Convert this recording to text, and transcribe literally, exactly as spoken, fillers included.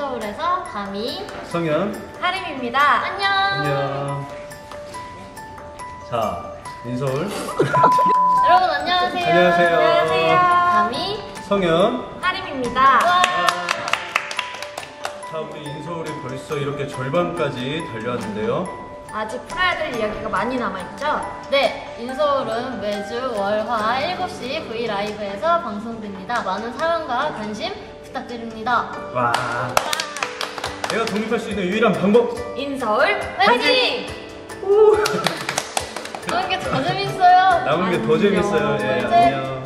인서울에서 다미, 성현, 하림입니다. 안녕. 안녕. 자, 인서울. 여러분 안녕하세요. 안녕하세요. 안녕하세요. 다미, 성현, 하림입니다. 와. 자, 우리 인서울이 벌써 이렇게 절반까지 달려왔는데요. 아직 풀어야 될 이야기가 많이 남아있죠? 네, 인서울은 매주 월, 화 일곱 시 브이 라이브에서 방송됩니다. 많은 사랑과 관심 부탁드립니다. 와. 내가 독립할 수 있는 유일한 방법. 인서울 화이팅! 오. 남은 게 더 재밌어요. 남은 게 더 재밌어요. 예, 안녕.